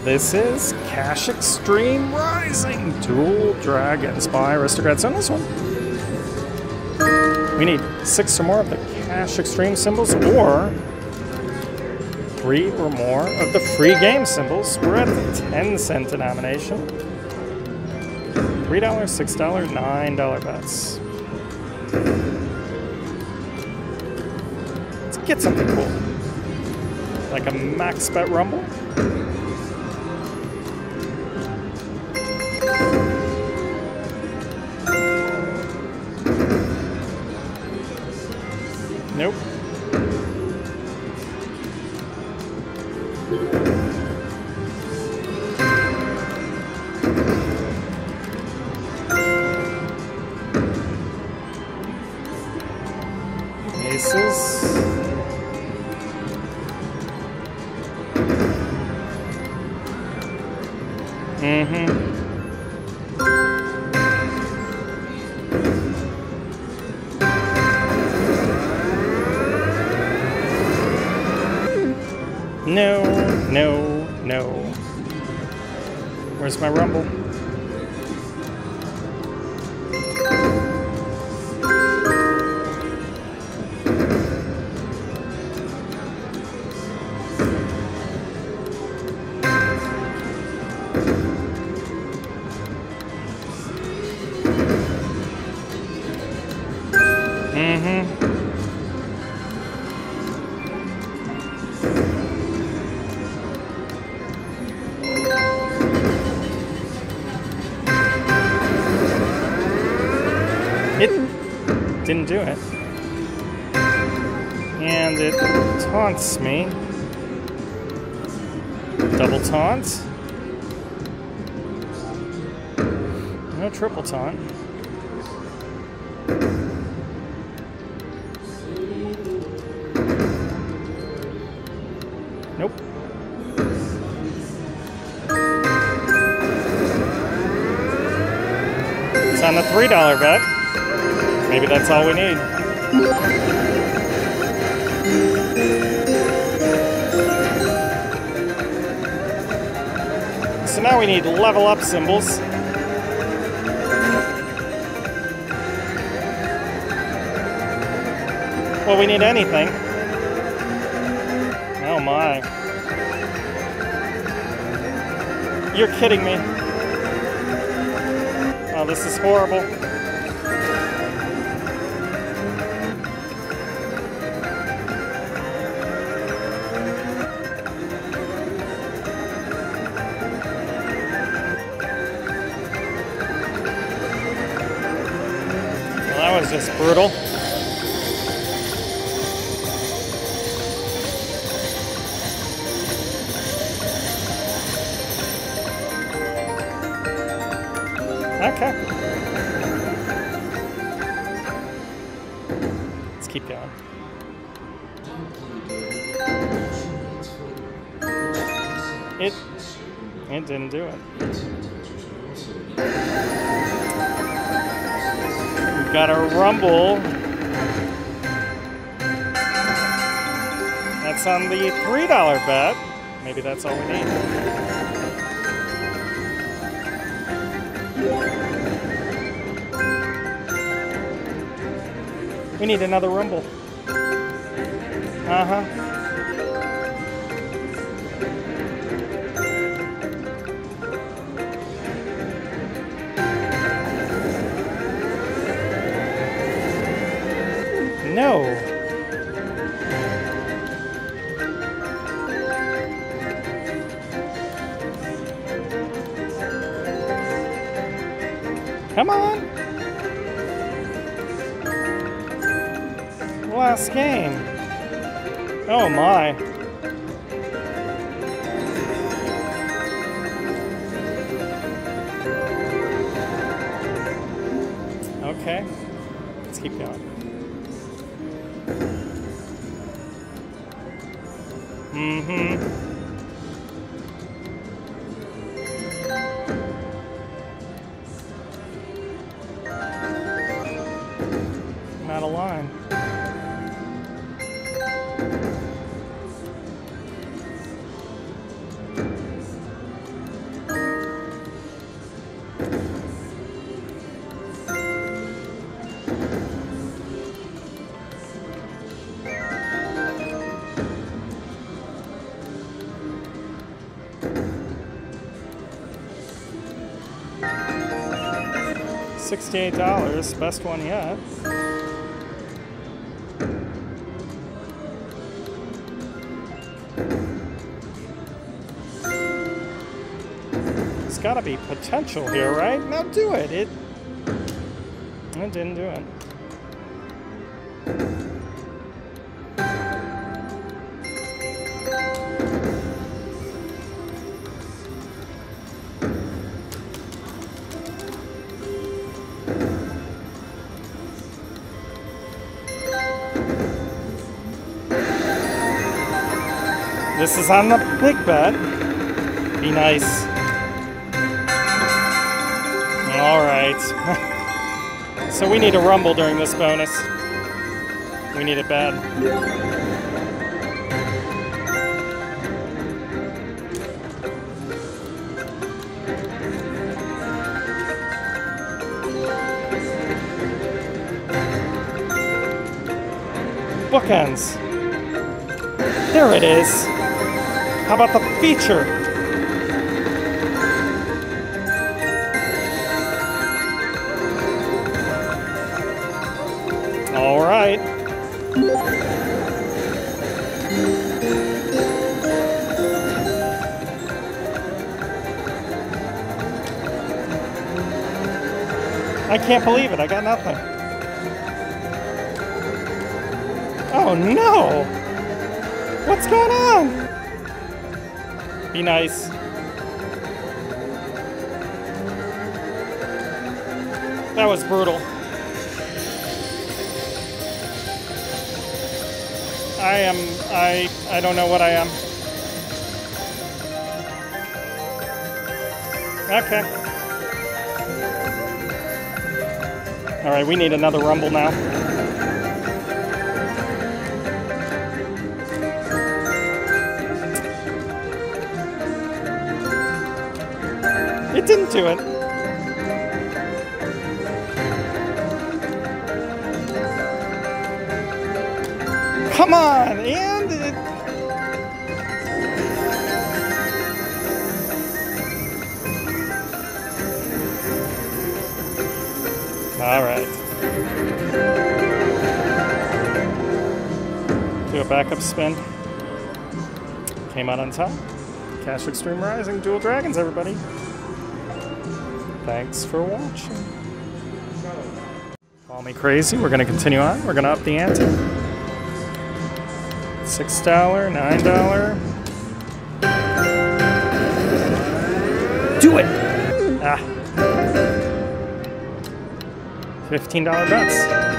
This is Cash Extreme Rising. Dual Dragon Spy Aristocrats on this one. We need 6 or more of the Cash Extreme symbols, or 3 or more of the free game symbols. We're at the 10-cent denomination. $3, $6, $9 bets. Let's get something cool. Like a max bet rumble. Nope. Aces. No, no, no. Where's my rumble? It didn't do it. And it taunts me. Double taunt. No triple taunt. Nope. It's on the $3 bet. Maybe that's all we need. So now we need level up symbols. Well, we need anything. Oh my. You're kidding me. Oh, this is horrible. That was just brutal. Okay. Let's keep going. It didn't do it. We've got a rumble. That's on the $3 bet. Maybe that's all we need. We need another rumble. No. Come on. Last game. Oh my. Okay. Let's keep going. Not a line. $68, best one yet. There's gotta be potential here, right? Now do it. It didn't do it. This is on the big bet. Be nice. All right. So we need a rumble during this bonus. We need it bad. Bookends. There it is. How about the feature? All right. I can't believe it. I got nothing. Oh no! What's going on? Be nice. That was brutal. I don't know what I am. Okay. All right, we need another rumble now. It didn't do it. Come on, and it... All right. Do a backup spin. Came out on top. Cash Extreme Rising, Dual Dragons, everybody. Thanks for watching. Call me crazy. We're going to continue on. We're going to up the ante. $6, $9. Do it! Ah. $15 bets.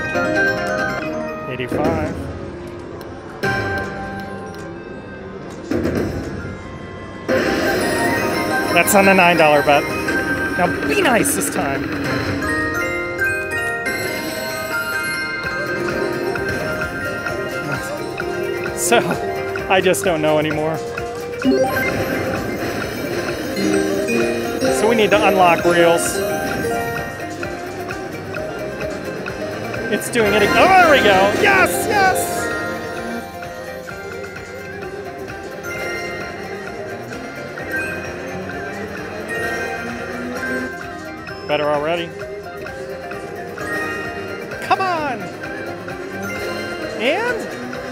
85. That's on the $9 bet. Now be nice this time. So, I just don't know anymore. So we need to unlock reels. It's doing it again. Oh, there we go. Yes, yes! Better already. Come on! And?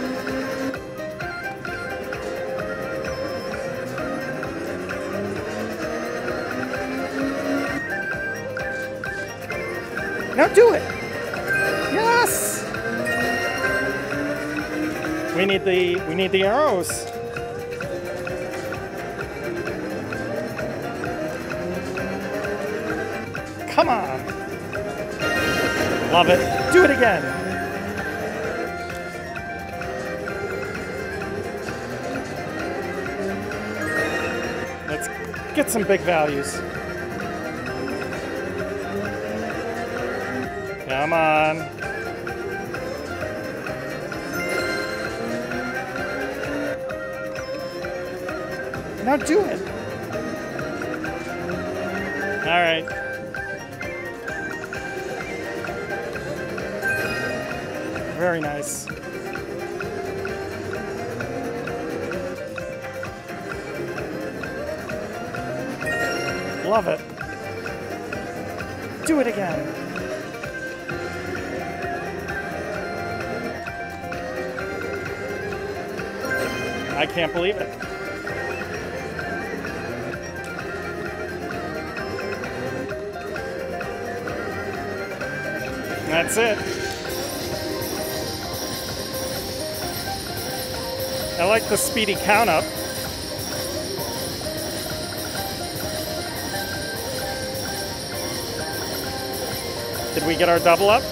Now do it! Yes! We need the arrows. Come on. Love it. Do it again. Let's get some big values. Come on. Now do it. All right. Very nice. Love it. Do it again. I can't believe it. That's it. I like the speedy count up. Did we get our double up?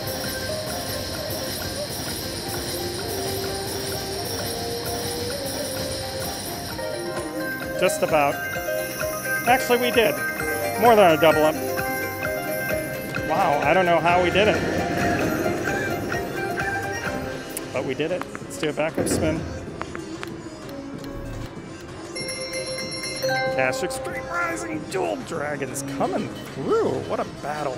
Just about. Actually, we did. More than a double up. Wow, I don't know how we did it. But we did it. Let's do a backup spin. Cash Extreme Rising Dual Dragons coming through. What a battle.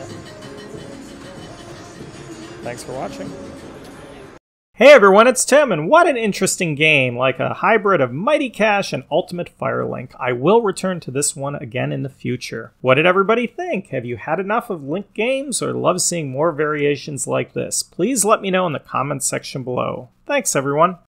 Thanks for watching. Hey everyone, it's Tim, and what an interesting game, like a hybrid of Mighty Cash and Ultimate Firelink. I will return to this one again in the future. What did everybody think? Have you had enough of Link games or love seeing more variations like this? Please let me know in the comments section below. Thanks everyone.